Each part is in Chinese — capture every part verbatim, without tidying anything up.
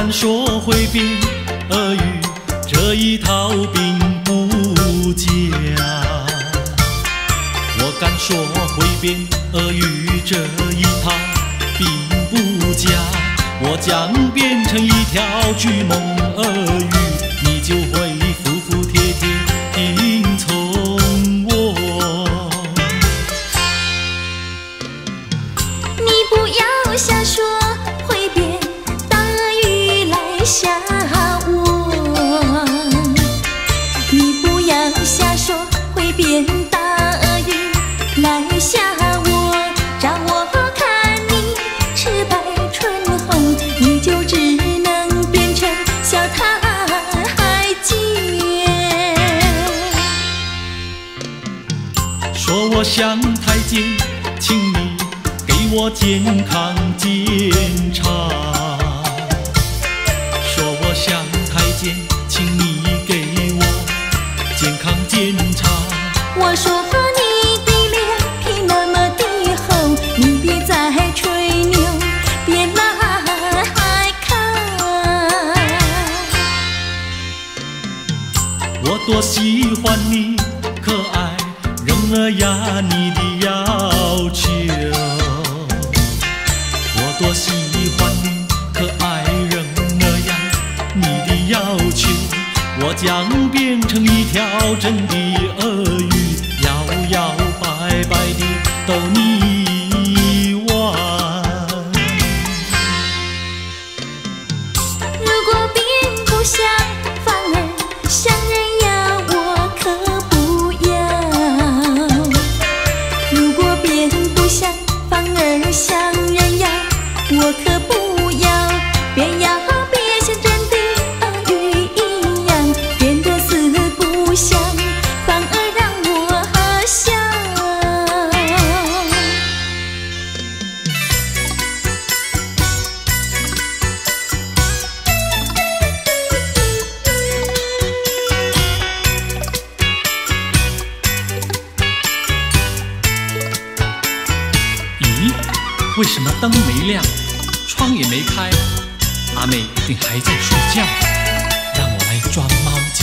敢说会变俄语，这一套并不假。我敢说会变俄语，这一套并不假。我将变成一条巨猛俄语，你就会服服帖帖听从我。 你不要瞎说会变大俄语来吓我，你不要瞎说会变大俄语来吓我，照我看你吃白唇红，你就只能变成小太监。 说我像太监，请你给我健康检查。说我像太监，请你给我健康检查。 我说你的脸皮那么的厚，你别再吹牛，别来看。 我多喜欢你可爱人儿呀，你的要求。我多喜欢你可爱人儿呀，你的要求。我将变成一条真的俄语，摇摇摆摆地逗你玩。 如果变不像，反而像人呀，我可不要。如果变不像，反而像人呀，我可不要。变呀别像真的俄语一样，变得四不像，反而让我想。 咦，为什么灯没亮，窗也没开？阿妹一定还在睡觉，让我来装猫叫。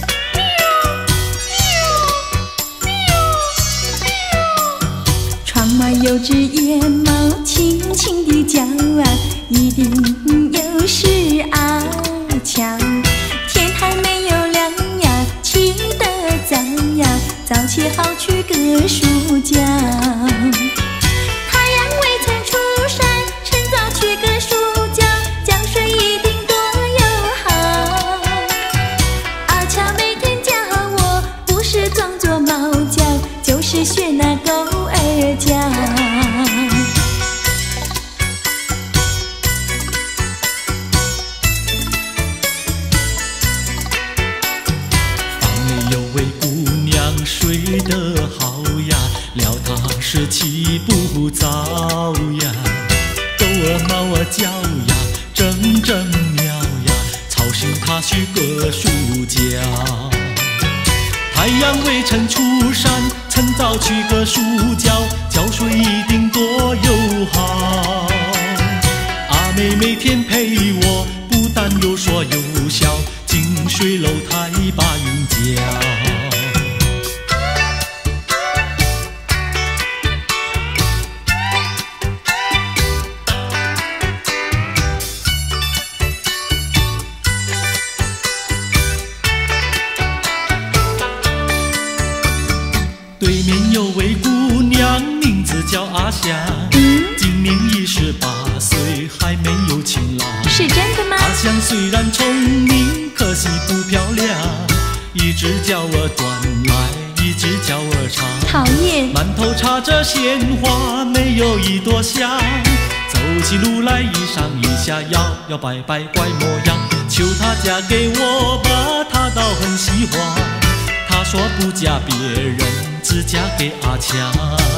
窗外有只野猫轻轻地叫啊，一定又是阿强。天还没有亮呀，起得早呀，早起好去个书觉。太阳未曾出山，趁早去个书觉，江水一定多友好。阿强每天叫我，不是装作猫叫，就是学那狗儿叫。 房里有位姑娘睡得好呀，料她是起不早呀。狗儿猫儿叫呀，争争喵呀，吵醒她去个书觉。太阳未曾出山，趁早去个书觉，觉睡一定多友好。阿妹每天陪我，不但有说有笑，近水楼台把云搅。对面有位姑娘，名字叫阿香，今年已十八岁，还没有情郎。 是真的吗？ 阿香虽然聪明，可惜不漂亮，一直叫我端来，一直叫我尝。 讨厌！ 满头插着鲜花，没有一朵香。走起路来一上一下，摇摇摆摆怪模样。求她嫁给我吧，她倒很喜欢。她说不嫁别人，只嫁给阿强。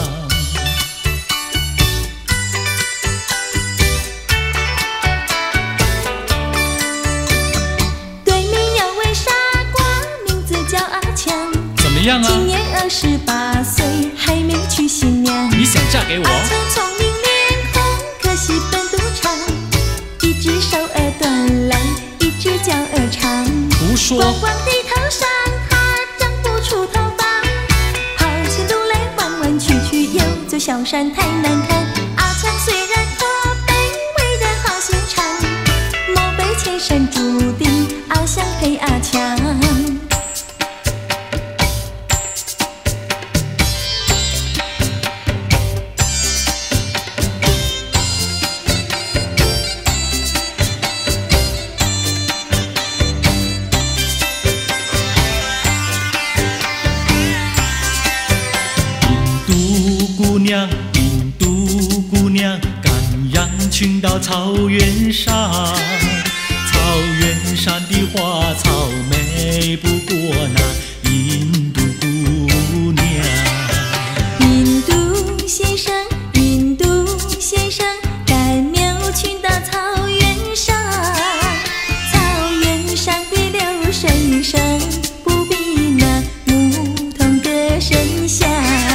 对面有位傻瓜，名字叫阿强。 怎么样啊？ 今年二十八岁，还没娶新娘。 你想嫁给我？ 阿强聪明脸孔，可惜本不长，一只手儿短来说。 光光的头上它长不出头发，跑起路来弯弯曲曲，又走小山太难看。阿强虽然驼背，为人好心肠，莫非前生注定阿香配阿强？ 印度姑娘，赶羊群到草原上，草原上的花草美不过那印度姑娘。 印度先生，印度先生，赶牛群到草原上，草原上的流水声不比那牧童歌声响。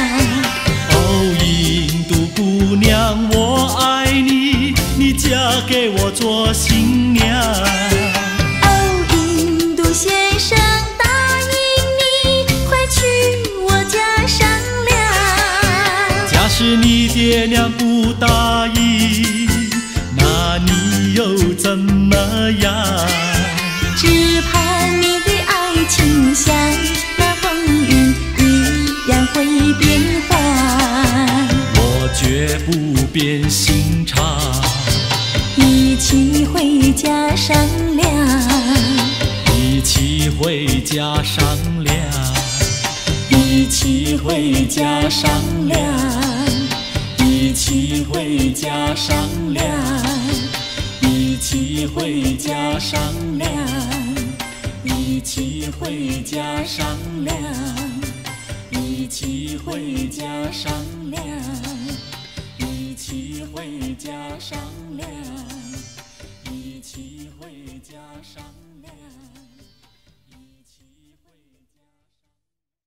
姑娘，我爱你，你嫁给我做新娘。 哦，印度先生，答应你，快去我家商量。 假使你爹娘不答应，那你又怎么样？ 只怕你的爱情像那风云，依然会变幻。 绝不变心肠， 一起回家商量， 一起回家商量， 一起回家商量，一起回家商量，一起回家商量，一起回家商量，一起回家商量。一起回家商量，一起回家商量。